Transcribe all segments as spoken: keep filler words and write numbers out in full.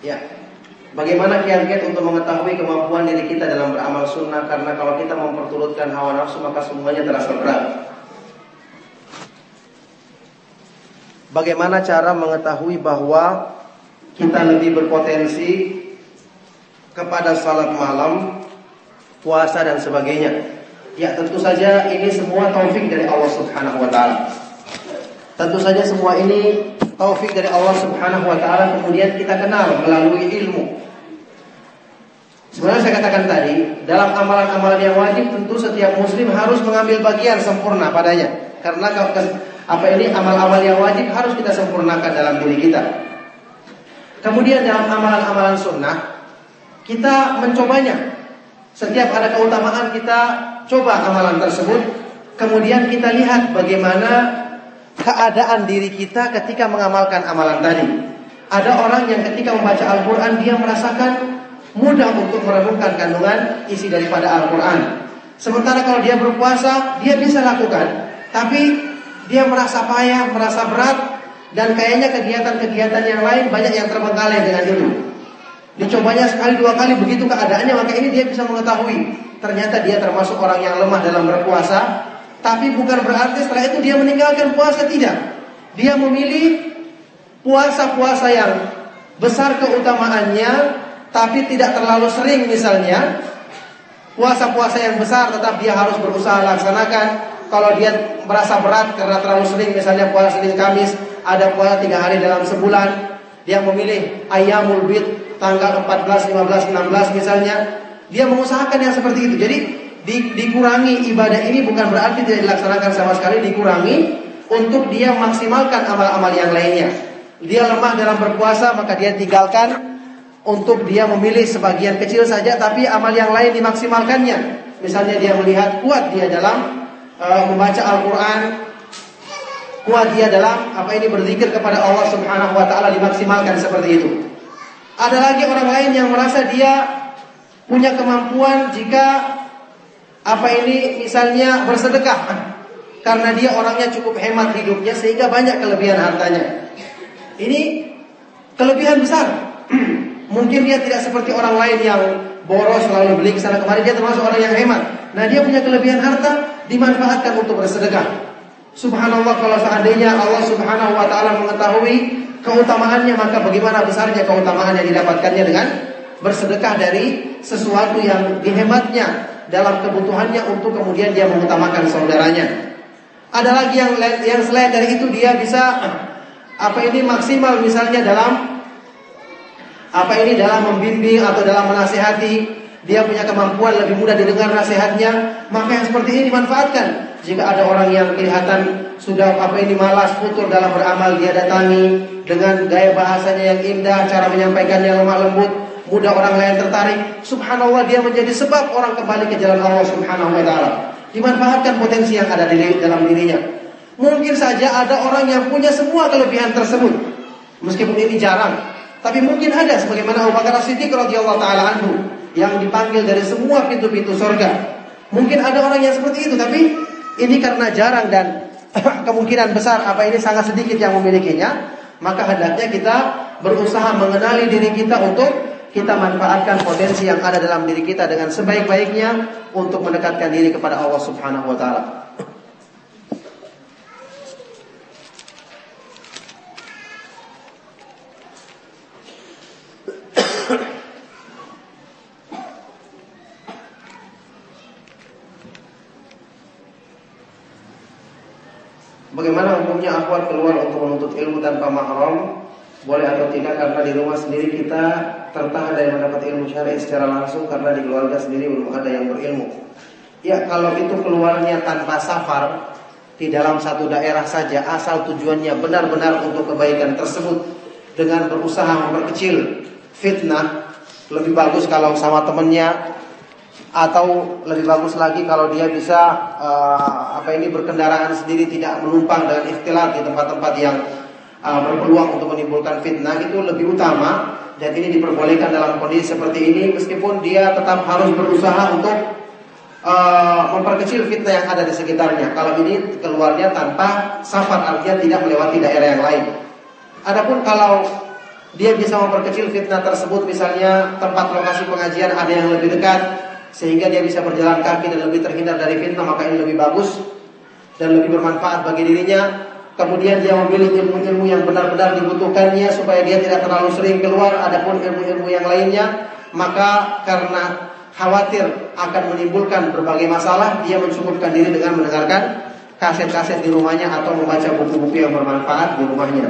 Ya, bagaimana kiat-kiat untuk mengetahui kemampuan diri kita dalam beramal sunnah? Karena kalau kita memperturutkan hawa nafsu maka semuanya terasa berat. Bagaimana cara mengetahui bahwa kita lebih berpotensi kepada salat malam, puasa dan sebagainya? Ya, tentu saja ini semua taufik dari Allah Subhanahu wa taala. Tentu saja semua ini taufik dari Allah Subhanahu wa taala, kemudian kita kenal melalui ilmu. Sebenarnya saya katakan tadi, dalam amalan-amalan yang wajib tentu setiap muslim harus mengambil bagian sempurna padanya. Karena apa ini amal-amal yang wajib harus kita sempurnakan dalam diri kita. Kemudian dalam amalan-amalan sunnah kita mencobanya. Setiap ada keutamaan kita coba amalan tersebut, kemudian kita lihat bagaimana keadaan diri kita ketika mengamalkan amalan tadi. Ada orang yang ketika membaca Al-Quran dia merasakan mudah untuk merenungkan kandungan isi daripada Al-Quran. Sementara kalau dia berpuasa dia bisa lakukan, tapi dia merasa payah, merasa berat, dan kayaknya kegiatan-kegiatan yang lain banyak yang terbengkalai dengan itu. Dicobanya sekali dua kali begitu keadaannya, maka ini dia bisa mengetahui ternyata dia termasuk orang yang lemah dalam berpuasa. Tapi bukan berarti setelah itu dia meninggalkan puasa, tidak. Dia memilih puasa-puasa yang besar keutamaannya, tapi tidak terlalu sering misalnya. Puasa-puasa yang besar tetap dia harus berusaha laksanakan. Kalau dia merasa berat karena terlalu sering, misalnya puasa Senin Kamis, ada puasa tiga hari dalam sebulan, dia memilih Ayyamul Bid, tanggal empat belas, lima belas, enam belas misalnya. Dia mengusahakan yang seperti itu. Jadi Di, dikurangi ibadah ini bukan berarti tidak dilaksanakan sama sekali, dikurangi untuk dia maksimalkan amal-amal yang lainnya. Dia lemah dalam berpuasa maka dia tinggalkan untuk dia memilih sebagian kecil saja, tapi amal yang lain dimaksimalkannya. Misalnya dia melihat kuat dia dalam uh, membaca Al-Quran, kuat dia dalam apa ini berzikir kepada Allah Subhanahu wa taala, dimaksimalkan seperti itu. Ada lagi orang lain yang merasa dia punya kemampuan jika apa ini misalnya bersedekah, karena dia orangnya cukup hemat hidupnya sehingga banyak kelebihan hartanya. Ini kelebihan besar. Mungkin dia tidak seperti orang lain yang boros selalu beli kesana kemari, dia termasuk orang yang hemat. Nah dia punya kelebihan harta, dimanfaatkan untuk bersedekah. Subhanallah, kalau seandainya Allah Subhanahu wa taala mengetahui keutamaannya, maka bagaimana besarnya keutamaan yang didapatkannya dengan bersedekah dari sesuatu yang dihematnya dalam kebutuhannya untuk kemudian dia mengutamakan saudaranya. Ada lagi yang yang selain dari itu, dia bisa apa ini maksimal misalnya dalam apa ini dalam membimbing atau dalam menasihati. Dia punya kemampuan lebih mudah didengar nasihatnya, maka yang seperti ini dimanfaatkan. Jika ada orang yang kelihatan sudah apa ini malas, futur dalam beramal, dia datangi dengan gaya bahasanya yang indah, cara menyampaikannya yang lemah lembut, mudah orang lain tertarik. Subhanallah, dia menjadi sebab orang kembali ke jalan Allah Subhanahu wa taala. Dimanfaatkan potensi yang ada di dalam dirinya. Mungkin saja ada orang yang punya semua kelebihan tersebut, meskipun ini jarang, tapi mungkin ada, sebagaimana Abu Bakar As-Siddiq radhiyallahu taala anhu yang dipanggil dari semua pintu-pintu surga. Mungkin ada orang yang seperti itu, tapi ini karena jarang dan kemungkinan besar apa ini sangat sedikit yang memilikinya, maka hendaknya kita berusaha mengenali diri kita untuk kita manfaatkan potensi yang ada dalam diri kita dengan sebaik-baiknya untuk mendekatkan diri kepada Allah Subhanahu wa taala. Bagaimana hukumnya akhwat keluar untuk menuntut ilmu tanpa mahram? Boleh atau tidak? Karena di rumah sendiri kita tertahan dari mendapat ilmu syar'i secara langsung, karena di keluarga sendiri belum ada yang berilmu. Ya, kalau itu keluarnya tanpa safar, di dalam satu daerah saja, asal tujuannya benar-benar untuk kebaikan tersebut, dengan berusaha memperkecil fitnah, lebih bagus kalau sama temannya, atau lebih bagus lagi kalau dia bisa uh, apa ini berkendaraan sendiri, tidak menumpang dengan ikhtilat di tempat-tempat yang uh, berpeluang untuk menimbulkan fitnah, itu lebih utama. Dan ini diperbolehkan dalam kondisi seperti ini, meskipun dia tetap harus berusaha untuk uh, memperkecil fitnah yang ada di sekitarnya. Kalau ini keluarnya tanpa safar, artinya tidak melewati daerah yang lain. Adapun kalau dia bisa memperkecil fitnah tersebut. Misalnya tempat lokasi pengajian ada yang lebih dekat, sehingga dia bisa berjalan kaki dan lebih terhindar dari fitnah, maka ini lebih bagus dan lebih bermanfaat bagi dirinya. Kemudian dia memilih ilmu-ilmu yang benar-benar dibutuhkannya supaya dia tidak terlalu sering keluar. Adapun ilmu-ilmu yang lainnya, maka karena khawatir akan menimbulkan berbagai masalah, dia mencukupkan diri dengan mendengarkan kaset-kaset di rumahnya atau membaca buku-buku yang bermanfaat di rumahnya.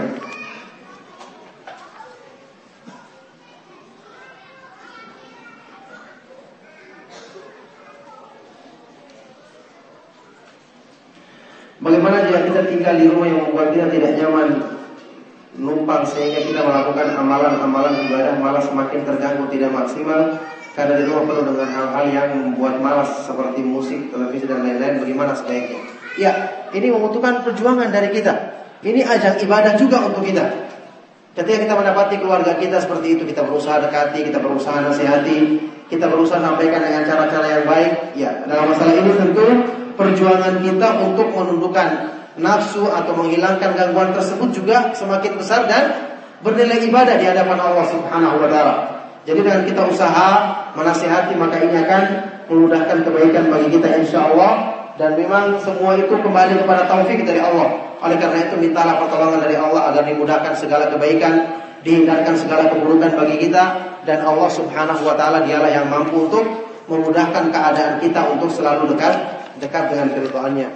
Bagaimana jika kita tinggal di rumah yang membuat kita tidak nyaman, numpang sehingga kita melakukan amalan-amalan ibadah malah semakin terganggu, tidak maksimal karena di rumah penuh dengan hal-hal yang membuat malas seperti musik, televisi dan lain-lain. Bagaimana sebaiknya? Ya, ini membutuhkan perjuangan dari kita. Ini ajang ibadah juga untuk kita. Ketika kita mendapati keluarga kita seperti itu, kita berusaha dekati, kita berusaha nasihati, kita berusaha sampaikan dengan cara-cara yang baik. Ya, dalam masalah ini tentu perjuangan kita untuk menundukkan nafsu atau menghilangkan gangguan tersebut juga semakin besar dan bernilai ibadah di hadapan Allah Subhanahu wa taala. Jadi dengan kita usaha menasihati, maka ini akan memudahkan kebaikan bagi kita insyaallah. Dan memang semua itu kembali kepada taufik dari Allah. Oleh karena itu mintalah pertolongan dari Allah agar dimudahkan segala kebaikan, dihindarkan segala keburukan bagi kita, dan Allah Subhanahu wa taala dialah yang mampu untuk memudahkan keadaan kita untuk selalu dekat dekat dengan keridhaannya.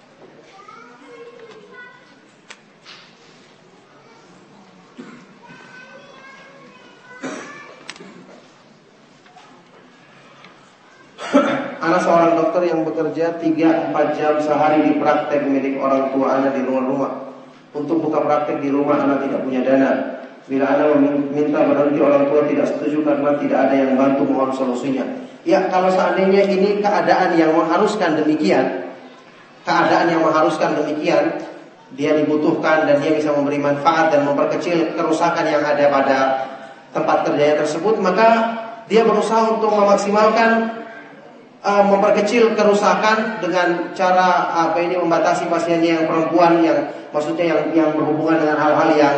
Anak seorang dokter yang bekerja tiga sampai empat jam sehari di praktek milik orang tua anak di luar rumah. Untuk buka praktek di rumah anak tidak punya dana. Bila anak meminta berhenti, orang tua tidak setuju karena tidak ada yang bantu. Mohon solusinya. Ya, kalau seandainya ini keadaan yang mengharuskan demikian, keadaan yang mengharuskan demikian, dia dibutuhkan dan dia bisa memberi manfaat dan memperkecil kerusakan yang ada pada tempat kerjanya tersebut, maka dia berusaha untuk memaksimalkan uh, memperkecil kerusakan dengan cara apa ini membatasi pasiennya yang perempuan, yang maksudnya yang yang berhubungan dengan hal-hal yang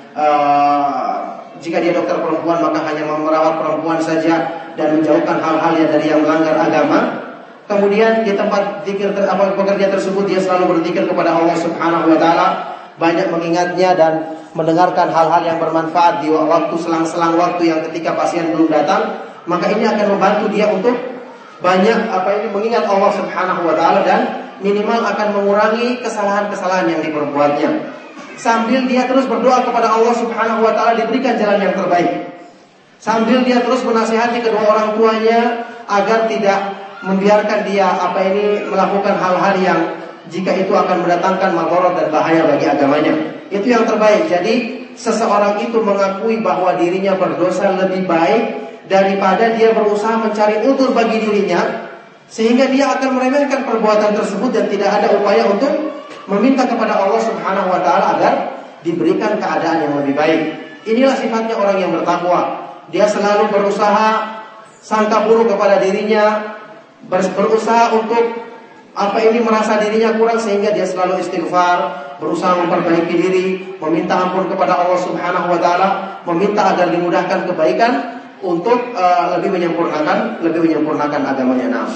uh, jika dia dokter perempuan maka hanya merawat perempuan saja dan menjauhkan hal-hal yang dari yang melanggar agama. Kemudian di tempat zikir ter, apa pekerja tersebut dia selalu berzikir kepada Allah Subhanahu wa taala, banyak mengingatnya dan mendengarkan hal-hal yang bermanfaat di waktu selang-selang waktu yang ketika pasien belum datang, maka ini akan membantu dia untuk banyak apa ini mengingat Allah Subhanahu wa taala dan minimal akan mengurangi kesalahan-kesalahan yang diperbuatnya. Sambil dia terus berdoa kepada Allah Subhanahu wa taala diberikan jalan yang terbaik. Sambil dia terus menasihati kedua orang tuanya agar tidak membiarkan dia apa ini melakukan hal-hal yang jika itu akan mendatangkan madarat dan bahaya bagi agamanya. Itu yang terbaik. Jadi seseorang itu mengakui bahwa dirinya berdosa lebih baik daripada dia berusaha mencari udzur bagi dirinya, sehingga dia akan meremehkan perbuatan tersebut dan tidak ada upaya untuk meminta kepada Allah Subhanahu wa taala agar diberikan keadaan yang lebih baik. Inilah sifatnya orang yang bertakwa. Dia selalu berusaha sangka buruk kepada dirinya, berusaha untuk apa ini merasa dirinya kurang, sehingga dia selalu istighfar, berusaha memperbaiki diri, meminta ampun kepada Allah Subhanahu wa taala, meminta agar dimudahkan kebaikan untuk uh, lebih menyempurnakan lebih menyempurnakan agamanya. Nah,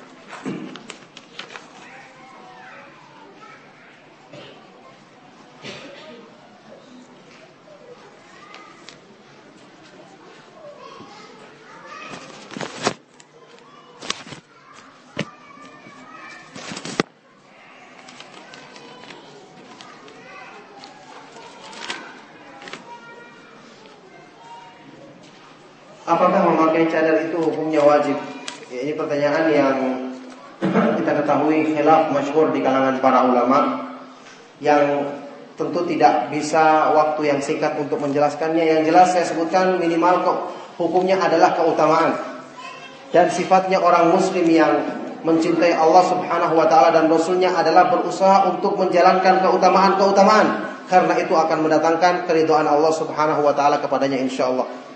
apakah memakai cadar itu hukumnya wajib? Ya, ini pertanyaan yang kita ketahui khilaf masyhur di kalangan para ulama, yang tentu tidak bisa waktu yang singkat untuk menjelaskannya. Yang jelas saya sebutkan minimal kok hukumnya adalah keutamaan dan sifatnya orang muslim yang mencintai Allah Subhanahu wa taala dan Rasulnya adalah berusaha untuk menjalankan keutamaan-keutamaan, karena itu akan mendatangkan keridhaan Allah Subhanahu wa taala kepadanya insyaallah.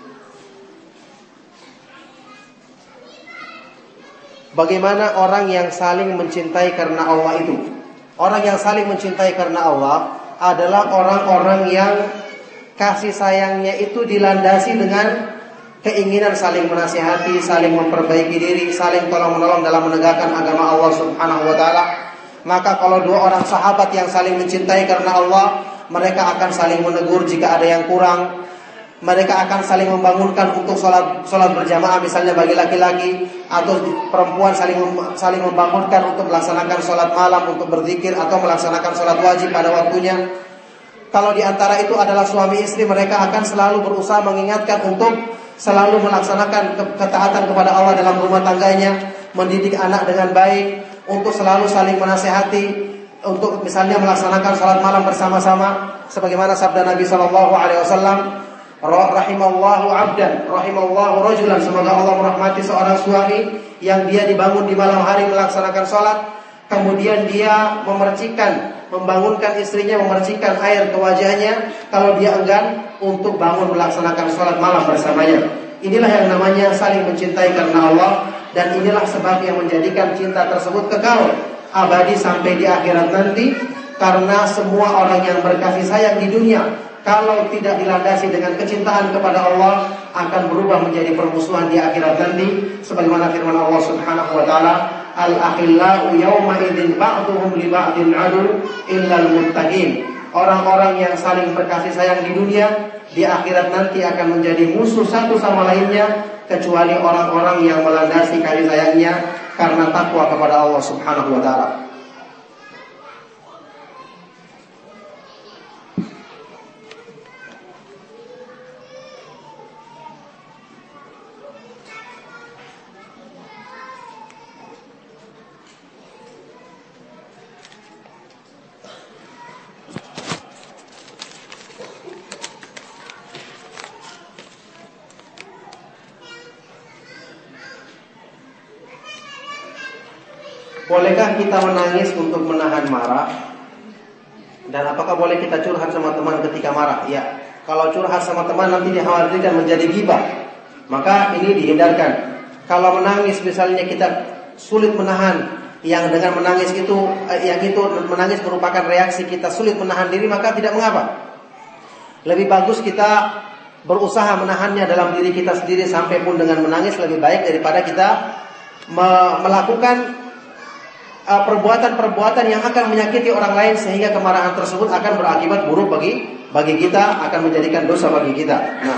Bagaimana orang yang saling mencintai karena Allah itu? Orang yang saling mencintai karena Allah adalah orang-orang yang kasih sayangnya itu dilandasi dengan keinginan saling menasihati, saling memperbaiki diri, saling tolong-menolong dalam menegakkan agama Allah Subhanahu wa taala. Maka kalau dua orang sahabat yang saling mencintai karena Allah, mereka akan saling menegur jika ada yang kurang. Mereka akan saling membangunkan untuk sholat, sholat berjamaah misalnya bagi laki-laki, atau perempuan saling saling membangunkan untuk melaksanakan sholat malam, untuk berzikir atau melaksanakan sholat wajib pada waktunya. Kalau di antara itu adalah suami istri, mereka akan selalu berusaha mengingatkan untuk selalu melaksanakan ketaatan kepada Allah dalam rumah tangganya, mendidik anak dengan baik, untuk selalu saling menasihati, untuk misalnya melaksanakan salat malam bersama-sama, sebagaimana sabda Nabi sallallahu alaihi wasallam, rahimallahu 'abdan, rahimallahu rajulan, semoga Allah merahmati seorang suami yang dia dibangun di malam hari melaksanakan salat, kemudian dia memercikan, membangunkan istrinya, memercikan air ke wajahnya kalau dia enggan untuk bangun melaksanakan sholat malam bersamanya. Inilah yang namanya saling mencintai karena Allah, dan inilah sebab yang menjadikan cinta tersebut kekal abadi sampai di akhirat nanti. Karena semua orang yang berkasih sayang di dunia, kalau tidak dilandasi dengan kecintaan kepada Allah, akan berubah menjadi permusuhan di akhirat nanti. Sebagaimana firman Allah Subhanahu wa taala, al-akhillau yawma idzin ba'duhum li ba'din adu illal muttaqin. Orang-orang yang saling berkasih sayang di dunia, di akhirat nanti akan menjadi musuh satu sama lainnya, kecuali orang-orang yang melandasi kasih sayangnya karena takwa kepada Allah Subhanahu wa taala. Bolehkah kita menangis untuk menahan marah? Dan apakah boleh kita curhat sama teman ketika marah? Ya, kalau curhat sama teman nanti dikhawatirkan menjadi ghibah, maka ini dihindarkan. Kalau menangis misalnya kita sulit menahan, yang dengan menangis itu, yang itu menangis merupakan reaksi kita sulit menahan diri, maka tidak mengapa. Lebih bagus kita berusaha menahannya dalam diri kita sendiri, sampai pun dengan menangis lebih baik daripada kita me- melakukan perbuatan-perbuatan yang akan menyakiti orang lain, sehingga kemarahan tersebut akan berakibat buruk bagi bagi kita, akan menjadikan dosa bagi kita. Nah,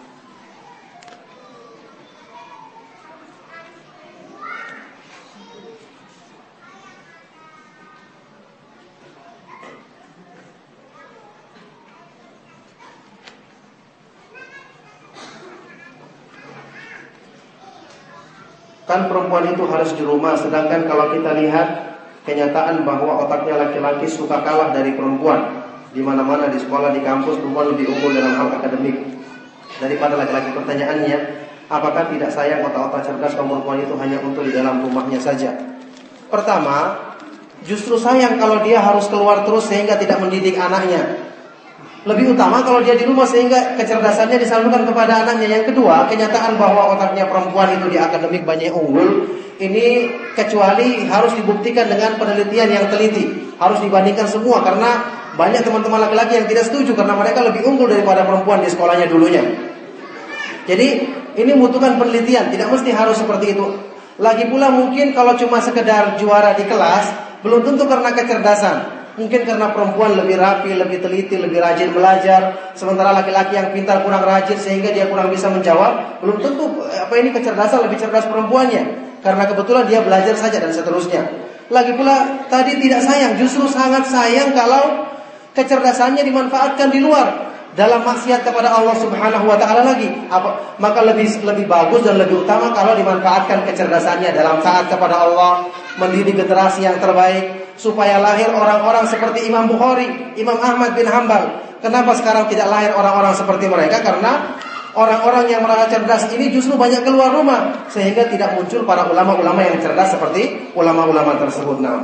kan perempuan itu harus di rumah, sedangkan kalau kita lihat kenyataan bahwa otaknya laki-laki suka kalah dari perempuan. Di mana-mana, di sekolah, di kampus, perempuan lebih unggul dalam hal akademik daripada laki-laki. Pertanyaannya, apakah tidak sayang otak-otak cerdas kaum perempuan itu hanya untuk di dalam rumahnya saja? Pertama, justru sayang kalau dia harus keluar terus sehingga tidak mendidik anaknya. Lebih utama kalau dia di rumah sehingga kecerdasannya disalurkan kepada anaknya. Yang kedua, kenyataan bahwa otaknya perempuan itu di akademik banyak unggul, ini kecuali harus dibuktikan dengan penelitian yang teliti, harus dibandingkan semua, karena banyak teman-teman laki-laki yang tidak setuju karena mereka lebih unggul daripada perempuan di sekolahnya dulunya. Jadi ini membutuhkan penelitian, tidak mesti harus seperti itu. Lagi pula mungkin kalau cuma sekedar juara di kelas, belum tentu karena kecerdasan. Mungkin karena perempuan lebih rapi, lebih teliti, lebih rajin belajar, sementara laki-laki yang pintar kurang rajin sehingga dia kurang bisa menjawab. Belum tentu apa ini kecerdasan lebih cerdas perempuannya, karena kebetulan dia belajar saja dan seterusnya. Lagi pula tadi tidak sayang, justru sangat sayang kalau kecerdasannya dimanfaatkan di luar dalam maksiat kepada Allah Subhanahu wa taala lagi. Apa, maka lebih lebih bagus dan lebih utama kalau dimanfaatkan kecerdasannya dalam taat kepada Allah, mendidik generasi yang terbaik, supaya lahir orang-orang seperti Imam Bukhari, Imam Ahmad bin Hanbal. Kenapa sekarang tidak lahir orang-orang seperti mereka? Karena orang-orang yang merasa cerdas ini justru banyak keluar rumah, sehingga tidak muncul para ulama-ulama yang cerdas seperti ulama-ulama tersebut. Nah,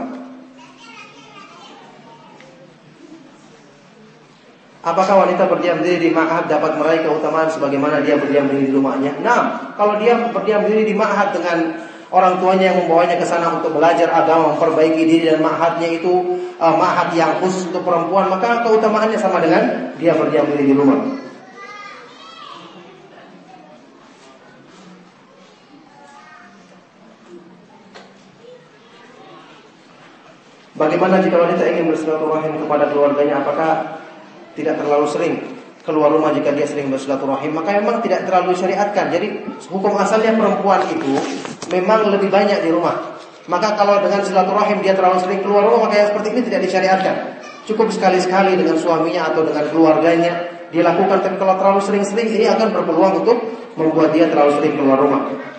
apakah wanita berdiam diri di ma'had dapat meraih keutamaan sebagaimana dia berdiam diri di rumahnya? Nah, kalau dia berdiam diri di ma'had dengan orang tuanya yang membawanya ke sana untuk belajar agama, memperbaiki diri, dan ma'hadnya itu uh, ma'had yang khusus untuk perempuan, maka keutamaannya sama dengan dia berdiam diri di rumah. Bagaimana jika wanita ingin bersilaturahim kepada keluarganya? Apakah tidak terlalu sering keluar rumah jika dia sering bersilaturahim? Maka memang tidak terlalu syariatkan. Jadi hukum asalnya perempuan itu memang lebih banyak di rumah. Maka kalau dengan silaturahim dia terlalu sering keluar rumah, maka yang seperti ini tidak disyariatkan. Cukup sekali-sekali dengan suaminya atau dengan keluarganya dilakukan. Tapi kalau terlalu sering-sering, ini akan berpeluang untuk membuat dia terlalu sering keluar rumah.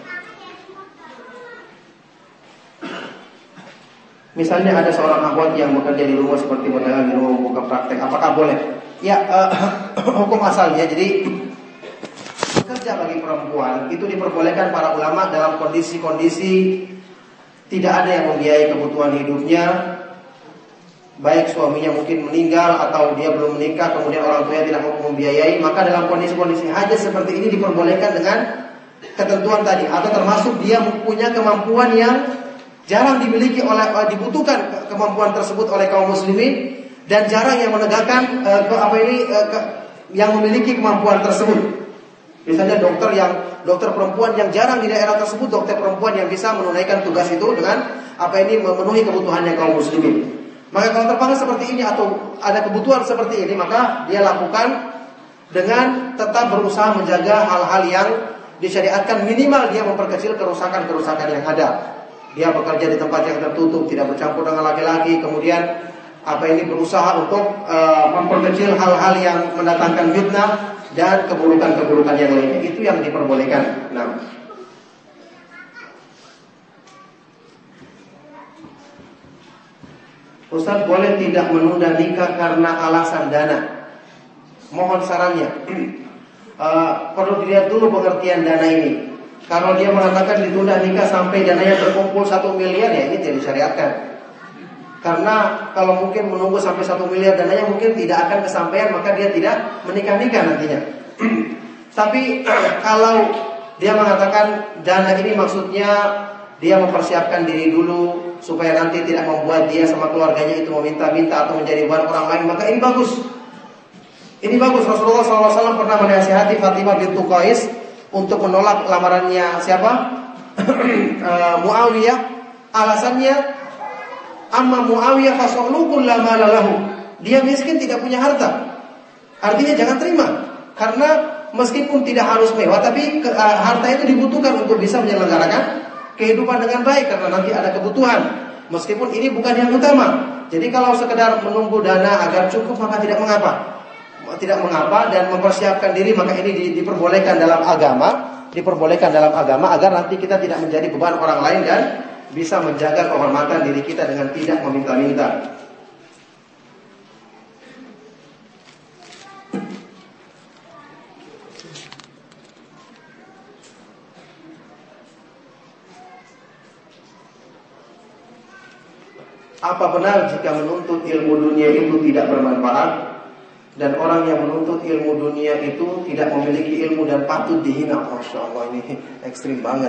Misalnya ada seorang akhwat yang bekerja di rumah seperti berdagang di rumah, membuka praktek, apakah boleh? Ya, uh, hukum asalnya, jadi bekerja bagi perempuan itu diperbolehkan para ulama dalam kondisi-kondisi tidak ada yang membiayai kebutuhan hidupnya, baik suaminya mungkin meninggal atau dia belum menikah, kemudian orang tuanya tidak mampu membiayai. Maka dalam kondisi-kondisi hajat seperti ini diperbolehkan dengan ketentuan tadi, atau termasuk dia punya kemampuan yang jarang dimiliki oleh, dibutuhkan kemampuan tersebut oleh kaum muslimin, dan jarang yang menegakkan uh, ke, apa ini uh, ke, yang memiliki kemampuan tersebut. Misalnya dokter yang dokter perempuan yang jarang di daerah tersebut, dokter perempuan yang bisa menunaikan tugas itu dengan apa ini memenuhi kebutuhannya kaum muslimin. Maka kalau terpanggil seperti ini atau ada kebutuhan seperti ini, maka dia lakukan dengan tetap berusaha menjaga hal-hal yang disyariatkan, minimal dia memperkecil kerusakan-kerusakan yang ada. Dia bekerja di tempat yang tertutup, tidak bercampur dengan laki-laki, kemudian apa ini berusaha untuk uh, memperkecil hal-hal yang mendatangkan fitnah dan keburukan-keburukan yang lainnya. Itu yang diperbolehkan. Nah, Ustaz, boleh tidak menunda nikah karena alasan dana? Mohon sarannya. uh, Perlu dilihat dulu pengertian dana ini. Kalau dia mengatakan ditunda nikah sampai dananya terkumpul satu miliar, ya ini tidak disyariatkan. Karena kalau mungkin menunggu sampai satu miliar dananya mungkin tidak akan kesampaian, maka dia tidak menikah-nikah nantinya. Tapi kalau dia mengatakan dana ini maksudnya dia mempersiapkan diri dulu supaya nanti tidak membuat dia sama keluarganya itu meminta-minta atau menjadi beban orang lain, maka ini bagus. Ini bagus. Rasulullah shallallahu alaihi wasallam pernah menasihati Fatimah bintu Qais untuk menolak lamarannya siapa? uh, Muawiyah. Alasannya, amma Muawiyah fasalukul la mala lahu. Dia miskin, tidak punya harta. Artinya jangan terima. Karena meskipun tidak harus mewah, tapi ke, uh, harta itu dibutuhkan untuk bisa menyelenggarakan kehidupan dengan baik, karena nanti ada kebutuhan. Meskipun ini bukan yang utama. Jadi kalau sekedar menunggu dana agar cukup, maka tidak mengapa. Tidak mengapa, dan mempersiapkan diri, maka ini di, diperbolehkan dalam agama, diperbolehkan dalam agama agar nanti kita tidak menjadi beban orang lain dan bisa menjaga kehormatan diri kita dengan tidak meminta-minta. Apa benar jika menuntut ilmu dunia itu tidak bermanfaat? Dan orang yang menuntut ilmu dunia itu tidak memiliki ilmu dan patut dihina. Masya Allah, ini ekstrim banget.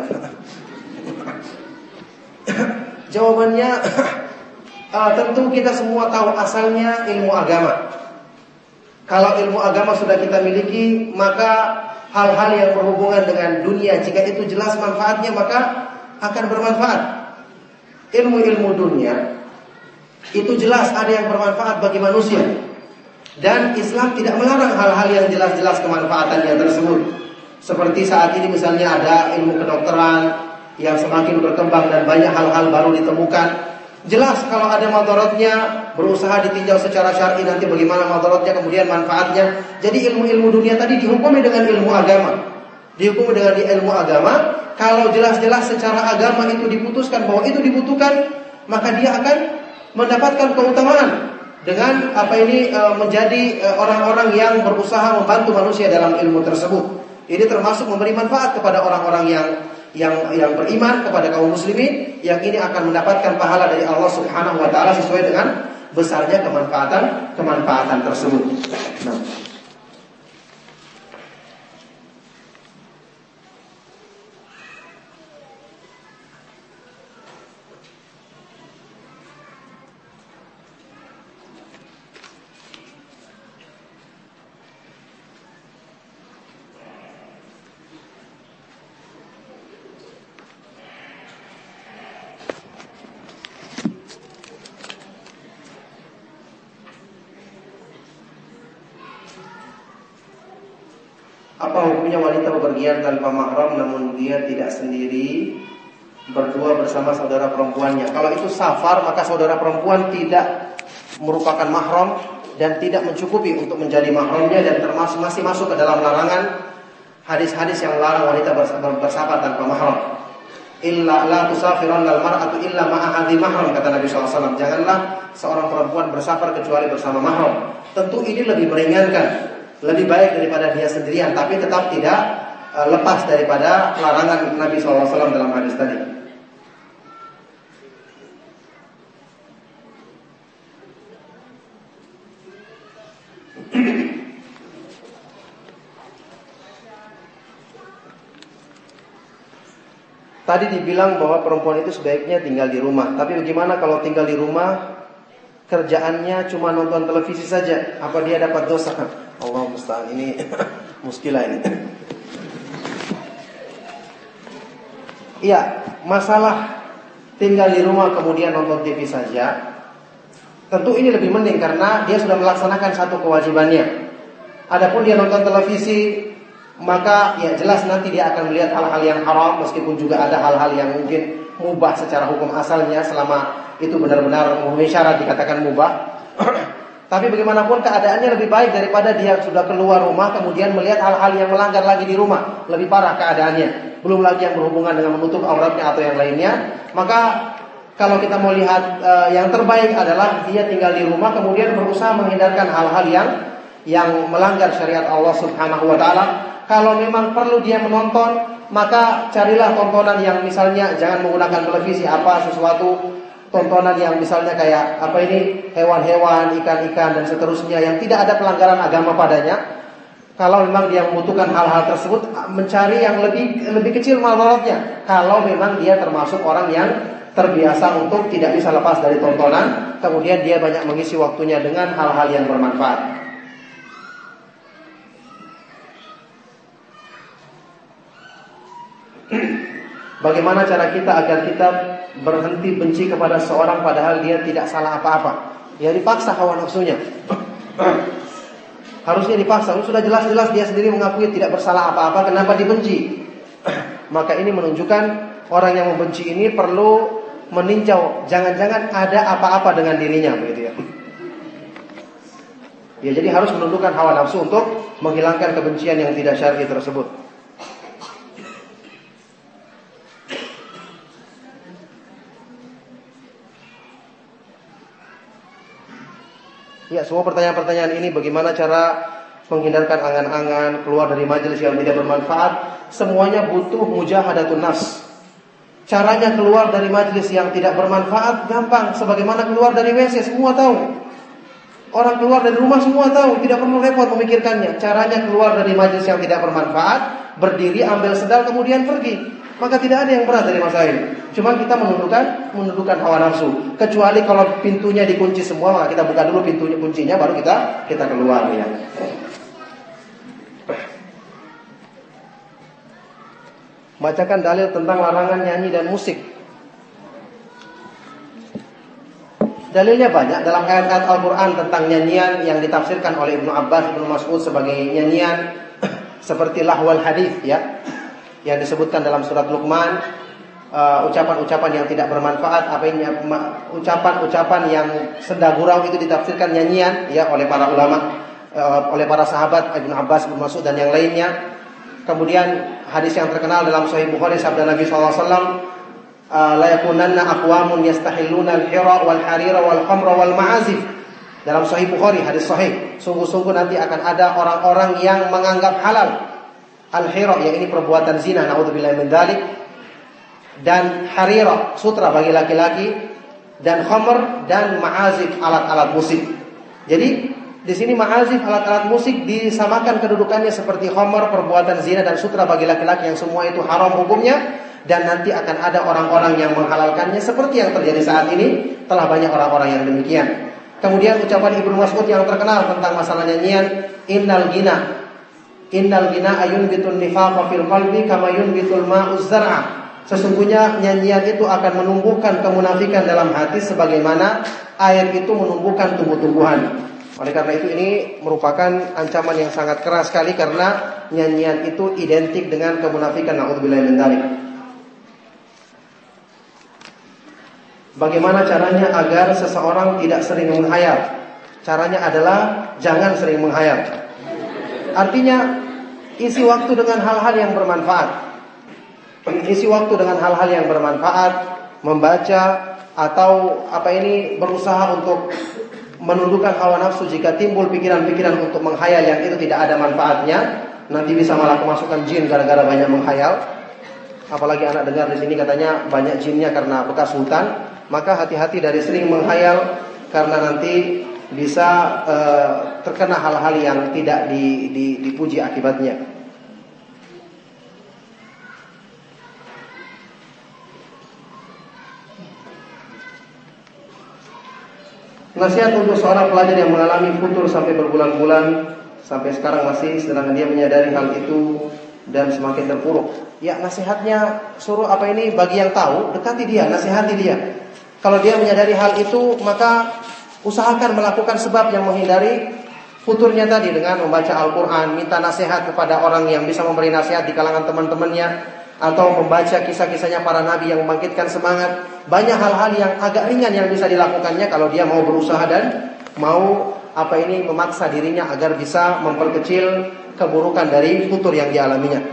Jawabannya uh, tentu kita semua tahu asalnya ilmu agama. Kalau ilmu agama sudah kita miliki, maka hal-hal yang berhubungan dengan dunia, jika itu jelas manfaatnya, maka akan bermanfaat. Ilmu-ilmu dunia itu jelas ada yang bermanfaat bagi manusia. Dan Islam tidak melarang hal-hal yang jelas-jelas kemanfaatannya tersebut. Seperti saat ini misalnya ada ilmu kedokteran yang semakin berkembang dan banyak hal-hal baru ditemukan. Jelas kalau ada madaratnya, berusaha ditinjau secara syar'i nanti bagaimana madaratnya, kemudian manfaatnya. Jadi ilmu-ilmu dunia tadi dihukumi dengan ilmu agama. Dihukumi dengan ilmu agama. Kalau jelas-jelas secara agama itu diputuskan bahwa itu dibutuhkan, maka dia akan mendapatkan keutamaan. Dengan apa ini e, menjadi e, orang-orang yang berusaha membantu manusia dalam ilmu tersebut. Ini termasuk memberi manfaat kepada orang-orang yang yang yang beriman, kepada kaum muslimin, yang ini akan mendapatkan pahala dari Allah Subhanahu wa taala sesuai dengan besarnya kemanfaatan kemanfaatan tersebut. Nah, Apa hukumnya wanita bepergian tanpa mahram namun dia tidak sendiri, berdua bersama saudara perempuannya? Kalau itu safar, maka saudara perempuan tidak merupakan mahram dan tidak mencukupi untuk menjadi mahramnya, dan termasuk masih masuk ke dalam larangan hadis-hadis yang melarang wanita bersafar tanpa mahram. Illa la tusafiranna al-mar'atu illa ma'a hadhi mahram, kata Nabi shallallahu alaihi wasallam. Janganlah seorang perempuan bersafar kecuali bersama mahram. Tentu ini lebih meringankan, lebih baik daripada dia sendirian, tapi tetap tidak uh, lepas daripada larangan Nabi shallallahu alaihi wasallam dalam hadis tadi. Tadi dibilang bahwa perempuan itu sebaiknya tinggal di rumah. Tapi bagaimana kalau tinggal di rumah kerjaannya cuma nonton televisi saja? Apa dia dapat dosa? Allah musta'an, ini muskilah ini. Iya, masalah tinggal di rumah kemudian nonton T V saja, tentu ini lebih mending karena dia sudah melaksanakan satu kewajibannya. Adapun dia nonton televisi, maka ya jelas nanti dia akan melihat hal-hal yang haram, meskipun juga ada hal-hal yang mungkin mubah secara hukum asalnya, selama itu benar-benar memenuhi syarat dikatakan mubah. Tapi bagaimanapun keadaannya lebih baik daripada dia sudah keluar rumah kemudian melihat hal-hal yang melanggar lagi di rumah. Lebih parah keadaannya. Belum lagi yang berhubungan dengan menutup auratnya atau yang lainnya. Maka kalau kita mau lihat uh, yang terbaik adalah dia tinggal di rumah kemudian berusaha menghindarkan hal-hal yang yang melanggar syariat Allah Subhanahu wa taala. Kalau memang perlu dia menonton, maka carilah tontonan yang misalnya jangan menggunakan televisi, apa sesuatu tontonan yang misalnya kayak apa ini, hewan-hewan, ikan-ikan dan seterusnya yang tidak ada pelanggaran agama padanya. Kalau memang dia membutuhkan hal-hal tersebut, mencari yang lebih lebih kecil madaratnya. Kalau memang dia termasuk orang yang terbiasa untuk tidak bisa lepas dari tontonan, kemudian dia banyak mengisi waktunya dengan hal-hal yang bermanfaat. Bagaimana cara kita agar kita berhenti benci kepada seorang padahal dia tidak salah apa-apa? Ya dipaksa hawa nafsunya. Harusnya dipaksa. Sudah jelas-jelas dia sendiri mengakui tidak bersalah apa-apa, kenapa dibenci? Maka ini menunjukkan orang yang membenci ini perlu meninjau, jangan-jangan ada apa-apa dengan dirinya, begitu ya. Ya jadi harus menundukkan hawa nafsu untuk menghilangkan kebencian yang tidak syar'i tersebut. Ya, semua pertanyaan-pertanyaan ini bagaimana cara menghindarkan angan-angan, keluar dari majelis yang tidak bermanfaat, semuanya butuh mujahadatun nafs. Caranya keluar dari majelis yang tidak bermanfaat gampang, sebagaimana keluar dari W C, semua tahu. Orang keluar dari rumah semua tahu, tidak perlu repot memikirkannya. Caranya keluar dari majelis yang tidak bermanfaat, berdiri, ambil sendal, kemudian pergi. Maka tidak ada yang berat dari masalah ini. Cuma kita menundukkan menundukkan hawa nafsu. Kecuali kalau pintunya dikunci semua, maka kita buka dulu pintunya, kuncinya, baru kita kita keluar ya. Bacakan dalil tentang larangan nyanyi dan musik. Dalilnya banyak dalam ayat-ayat Al-Quran tentang nyanyian yang ditafsirkan oleh Ibnu Abbas, Ibnu Mas'ud sebagai nyanyian seperti lahwal hadis ya, yang disebutkan dalam surat Luqman, uh, ucapan-ucapan yang tidak bermanfaat, apa ini ucapan-ucapan yang senda gurau itu ditafsirkan nyanyian ya oleh para ulama, uh, oleh para sahabat Ibnu Abbas, Ibnu Mas'ud dan yang lainnya. Kemudian hadis yang terkenal dalam Sahih Bukhari, sabda Nabi sallallahu alaihi wasallam, la yakunanna aqwamun yastahilluna al-hira wal harira wal khamra wal ma'azif. Dalam Sahih Bukhari, hadis sahih, sungguh-sungguh nanti akan ada orang-orang yang menganggap halal al-hira, yang ini perbuatan zina, naudzubillahi min dzalik, dan harira, sutra bagi laki-laki, dan khamr dan ma'azif, alat-alat musik. Jadi di sini ma'azif, alat-alat musik disamakan kedudukannya seperti khamr, perbuatan zina, dan sutra bagi laki-laki yang semua itu haram hukumnya. Dan nanti akan ada orang-orang yang menghalalkannya seperti yang terjadi saat ini. Telah banyak orang-orang yang demikian. Kemudian ucapan Ibnu Mas'ud yang terkenal tentang masalah nyanyian, innal gina innal gina ayun bitun nifaqa fil qalbi kama yunbitul ma'uz zar'a. Sesungguhnya nyanyian itu akan menumbuhkan kemunafikan dalam hati sebagaimana air itu menumbuhkan tumbuh-tumbuhan. Oleh karena itu ini merupakan ancaman yang sangat keras sekali, karena nyanyian itu identik dengan kemunafikan. Na'udzubillahi min dzalik. Bagaimana caranya agar seseorang tidak sering menghayal? Caranya adalah jangan sering menghayal. Artinya isi waktu dengan hal-hal yang bermanfaat. Isi waktu dengan hal-hal yang bermanfaat, membaca atau apa ini berusaha untuk menundukkan hawa nafsu jika timbul pikiran-pikiran untuk menghayal yang itu tidak ada manfaatnya. Nanti bisa malah kemasukan jin gara-gara banyak menghayal. Apalagi anak dengar di sini katanya banyak jinnya karena bekas hutan. Maka hati-hati dari sering menghayal, karena nanti bisa uh, terkena hal-hal yang tidak di, di, dipuji akibatnya. Nasihat untuk seorang pelajar yang mengalami futur sampai berbulan-bulan, sampai sekarang masih, sedangkan dia menyadari hal itu dan semakin terpuruk. Ya, nasihatnya suruh apa ini, bagi yang tahu, dekati dia, nasihati dia. Kalau dia menyadari hal itu, maka usahakan melakukan sebab yang menghindari futurnya tadi, dengan membaca Al-Quran, minta nasihat kepada orang yang bisa memberi nasihat di kalangan teman-temannya, atau membaca kisah-kisahnya para nabi yang membangkitkan semangat. Banyak hal-hal yang agak ringan yang bisa dilakukannya kalau dia mau berusaha dan mau apa ini memaksa dirinya agar bisa memperkecil keburukan dari futur yang dialaminya.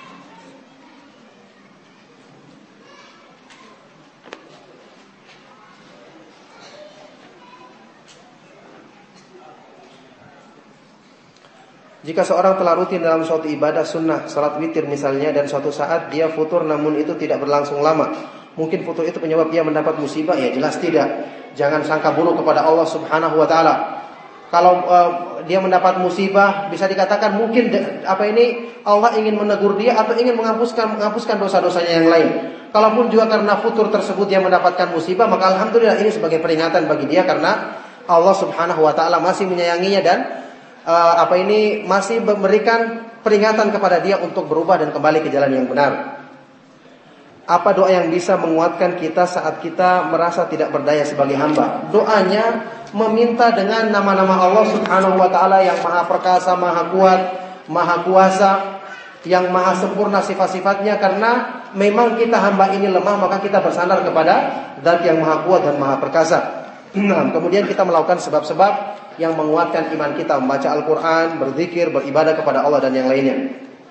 Jika seorang telah rutin dalam suatu ibadah sunnah, salat witir misalnya, dan suatu saat dia futur namun itu tidak berlangsung lama, mungkin futur itu penyebab dia mendapat musibah? Ya jelas tidak. Jangan sangka buruk kepada Allah Subhanahu wa taala. Kalau uh, dia mendapat musibah, bisa dikatakan mungkin de, apa ini Allah ingin menegur dia atau ingin menghapuskan menghapuskan dosa-dosanya yang lain. Kalaupun juga karena futur tersebut dia mendapatkan musibah, maka alhamdulillah ini sebagai peringatan bagi dia, karena Allah Subhanahu wa taala masih menyayanginya dan Uh, apa ini masih memberikan peringatan kepada dia untuk berubah dan kembali ke jalan yang benar. Apa doa yang bisa menguatkan kita saat kita merasa tidak berdaya sebagai hamba? Doanya meminta dengan nama-nama Allah Subhanahu wa taala yang Maha Perkasa, Maha Kuat, Maha Kuasa, yang Maha Sempurna sifat-sifatnya. Karena memang kita hamba ini lemah, maka kita bersandar kepada Zat yang Maha Kuat dan Maha Perkasa. Nah, kemudian kita melakukan sebab-sebab yang menguatkan iman kita, membaca Al-Quran, berzikir, beribadah kepada Allah dan yang lainnya.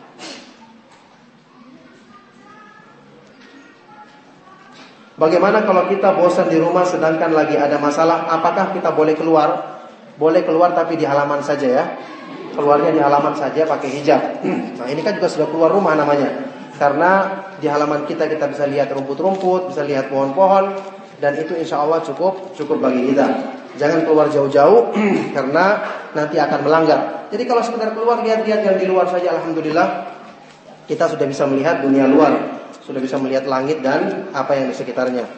Bagaimana kalau kita bosan di rumah sedangkan lagi ada masalah? Apakah kita boleh keluar? Boleh keluar tapi di halaman saja ya. Keluarnya di halaman saja pakai hijab. Nah ini kan juga sudah keluar rumah namanya. Karena di halaman kita kita bisa lihat rumput-rumput, bisa lihat pohon-pohon, dan itu insya Allah cukup cukup bagi kita. Jangan keluar jauh-jauh karena nanti akan melanggar. Jadi kalau sekedar keluar lihat-lihat yang di luar saja, alhamdulillah kita sudah bisa melihat dunia luar, sudah bisa melihat langit dan apa yang di sekitarnya.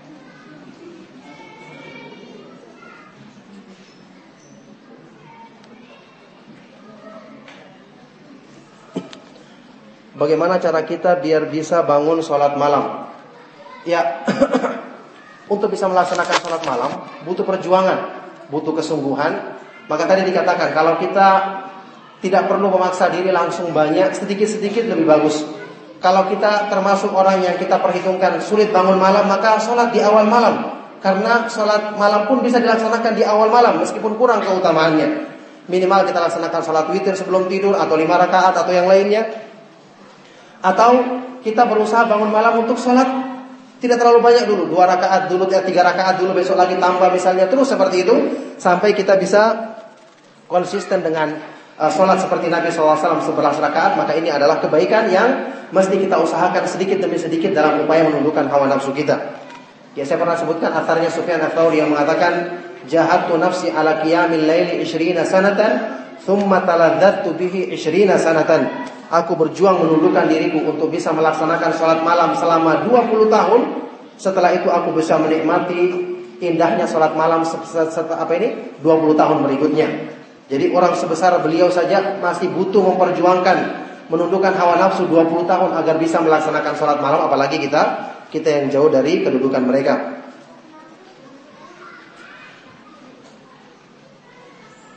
Bagaimana cara kita biar bisa bangun sholat malam? Ya. Untuk bisa melaksanakan sholat malam butuh perjuangan, butuh kesungguhan. Maka tadi dikatakan kalau kita tidak perlu memaksa diri langsung banyak, sedikit-sedikit lebih bagus. Kalau kita termasuk orang yang kita perhitungkan sulit bangun malam, maka sholat di awal malam. Karena sholat malam pun bisa dilaksanakan di awal malam meskipun kurang keutamaannya. Minimal kita laksanakan sholat witir sebelum tidur, atau lima rakaat atau yang lainnya. Atau kita berusaha bangun malam untuk sholat tidak terlalu banyak dulu, dua rakaat dulu, ya, tiga rakaat dulu, besok lagi tambah misalnya, terus seperti itu sampai kita bisa konsisten dengan uh, sholat seperti Nabi shallallahu alaihi wasallam sebelas rakaat. Maka ini adalah kebaikan yang mesti kita usahakan sedikit demi sedikit dalam upaya menundukkan hawa nafsu kita. Ya, saya pernah sebutkan asarnya Sufyan Ats-Tsauri yang mengatakan, jahadtu nafsi ala qiyamil laili ishrina sanatan thumma taladzattu bihi ishrina sanatan. Aku berjuang menundukkan diriku untuk bisa melaksanakan sholat malam selama dua puluh tahun. Setelah itu aku bisa menikmati indahnya sholat malam setelah apa ini dua puluh tahun berikutnya. Jadi orang sebesar beliau saja masih butuh memperjuangkan menundukkan hawa nafsu dua puluh tahun agar bisa melaksanakan sholat malam, apalagi kita kita yang jauh dari kedudukan mereka.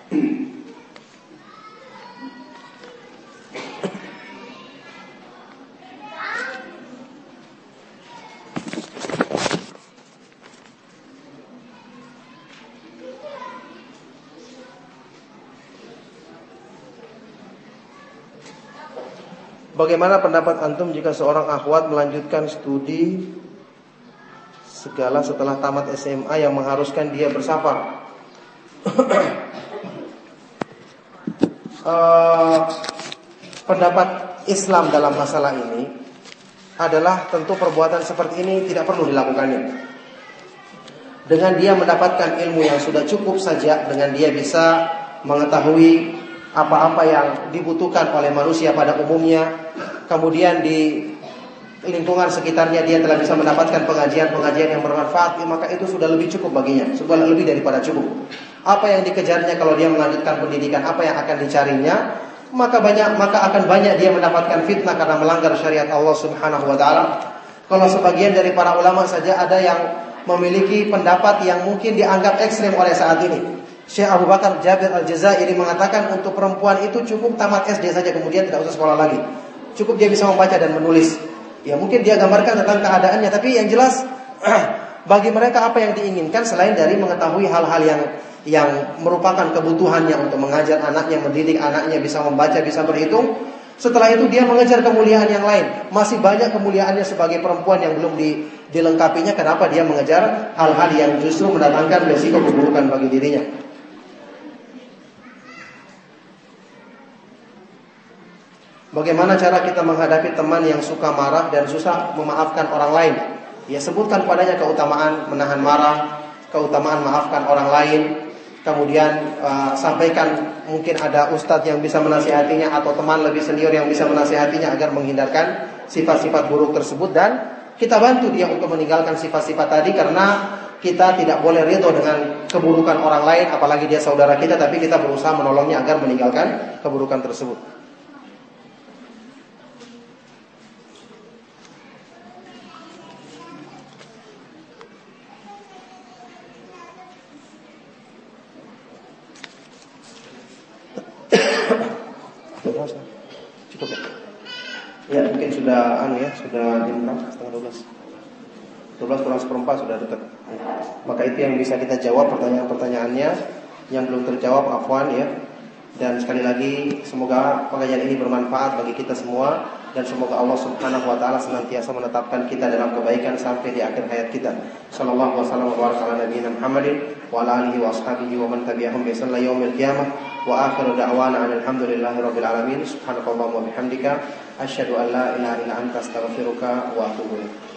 Bagaimana pendapat antum jika seorang akhwat melanjutkan studi segala setelah tamat S M A yang mengharuskan dia bersafar? uh, pendapat Islam dalam masalah ini adalah tentu perbuatan seperti ini tidak perlu dilakukannya. Dengan dia mendapatkan ilmu yang sudah cukup saja, dengan dia bisa mengetahui apa-apa yang dibutuhkan oleh manusia pada umumnya, kemudian di lingkungan sekitarnya dia telah bisa mendapatkan pengajian-pengajian yang bermanfaat, maka itu sudah lebih cukup baginya, sudah lebih daripada cukup. Apa yang dikejarnya kalau dia melanjutkan pendidikan, apa yang akan dicarinya, maka banyak maka akan banyak dia mendapatkan fitnah karena melanggar syariat Allah Subhanahu wa taala. Kalau sebagian dari para ulama saja ada yang memiliki pendapat yang mungkin dianggap ekstrem oleh saat ini. Syekh Abu Bakar Jabir Al-Jazairi mengatakan untuk perempuan itu cukup tamat S D saja, kemudian tidak usah sekolah lagi. Cukup dia bisa membaca dan menulis. Ya mungkin dia gambarkan tentang keadaannya, tapi yang jelas bagi mereka apa yang diinginkan selain dari mengetahui hal-hal yang yang merupakan kebutuhannya untuk mengajar anaknya, mendidik anaknya, bisa membaca, bisa berhitung. Setelah itu dia mengejar kemuliaan yang lain. Masih banyak kemuliaannya sebagai perempuan yang belum di, dilengkapinya. Kenapa dia mengejar hal-hal yang justru mendatangkan resiko keburukan bagi dirinya? Bagaimana cara kita menghadapi teman yang suka marah dan susah memaafkan orang lain? Ya, sebutkan padanya keutamaan menahan marah, keutamaan maafkan orang lain. Kemudian uh, sampaikan mungkin ada ustadz yang bisa menasihatinya atau teman lebih senior yang bisa menasihatinya agar menghindarkan sifat-sifat buruk tersebut, dan kita bantu dia untuk meninggalkan sifat-sifat tadi, karena kita tidak boleh ridho dengan keburukan orang lain, apalagi dia saudara kita, tapi kita berusaha menolongnya agar meninggalkan keburukan tersebut. Cukup ya? Ya mungkin sudah anu ya, sudah jam berapa? Setengah dua belas. Dua belas kurang seperempat sudah dekat. Maka itu yang bisa kita jawab pertanyaan-pertanyaannya. Yang belum terjawab afwan ya. Dan sekali lagi semoga pengajian ini bermanfaat bagi kita semua, dan semoga Allah Subhanahu wa taala senantiasa menetapkan kita dalam kebaikan sampai di akhir hayat kita. Sallallahu wasallam wa baraka ala nabiyina Muhammadin wa ala alihi wa ashabihi wa man tabi'ahum bi ihsan ila yaumil qiyamah. Wa akhiru da'wana alhamdulillahi rabbil alamin. Subhanakallahumma wa bihamdika asyhadu an la ilaha illa anta astaghfiruka wa atubu ilaik.